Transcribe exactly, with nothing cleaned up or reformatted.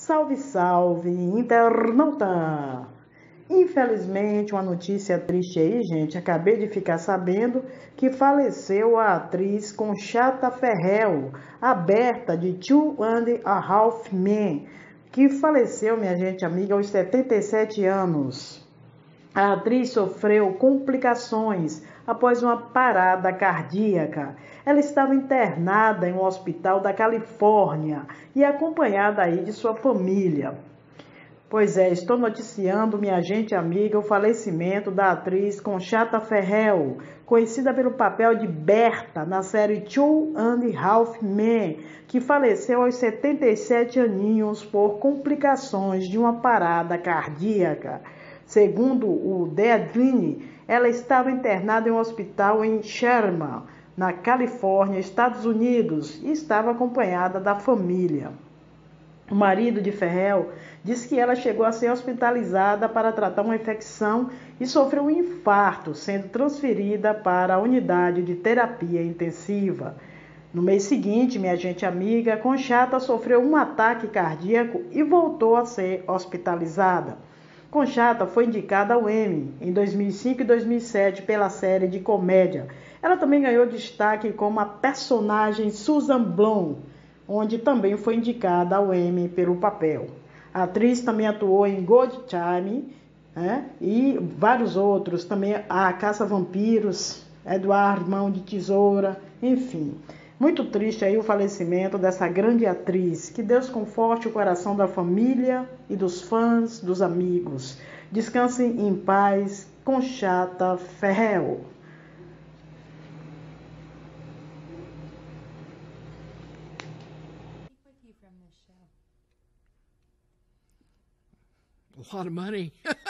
Salve, salve, internauta! Infelizmente, uma notícia triste aí, gente. Acabei de ficar sabendo que faleceu a atriz Conchata Ferrell, a Berta de Two and a Half Men, que faleceu, minha gente amiga, aos setenta e sete anos. A atriz sofreu complicações após uma parada cardíaca. Ela estava internada em um hospital da Califórnia e acompanhada aí de sua família. Pois é, estou noticiando, minha gente amiga, o falecimento da atriz Conchata Ferrell, conhecida pelo papel de Berta na série Two and a Half Men, que faleceu aos setenta e sete aninhos por complicações de uma parada cardíaca. Segundo o The Atlantic, ela estava internada em um hospital em Sherman, na Califórnia, Estados Unidos, e estava acompanhada da família. O marido de Ferrell disse que ela chegou a ser hospitalizada para tratar uma infecção e sofreu um infarto, sendo transferida para a unidade de terapia intensiva. No mês seguinte, minha gente amiga, Conchata sofreu um ataque cardíaco e voltou a ser hospitalizada. Conchata foi indicada ao Emmy em dois mil e cinco e dois mil e sete pela série de comédia. Ela também ganhou destaque como a personagem Susan Bloom, onde também foi indicada ao Emmy pelo papel. A atriz também atuou em Good Time, né, e vários outros, também A Caça a Vampiros, Eduardo Mão de Tesoura, enfim. Muito triste aí o falecimento dessa grande atriz. Que Deus conforte o coração da família e dos fãs, dos amigos. Descansem em paz, Conchata Ferrell. A lot of money.